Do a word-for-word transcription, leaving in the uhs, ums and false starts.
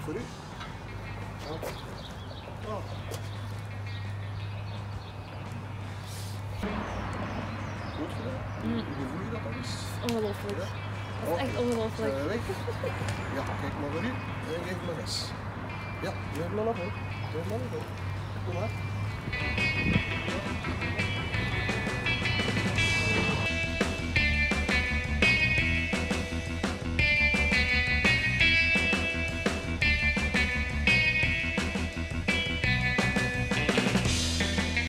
voor u. Ja. Ja. Goed gedaan. Mm. Hoe voel je dat dan eens? Ongelooflijk. Ja. Dat is echt ongelooflijk. Uh, weg. Ja, kijk maar naar u en geef maar eens. Ja, geef maar naar voren. Geef maar naar voren. Kom maar.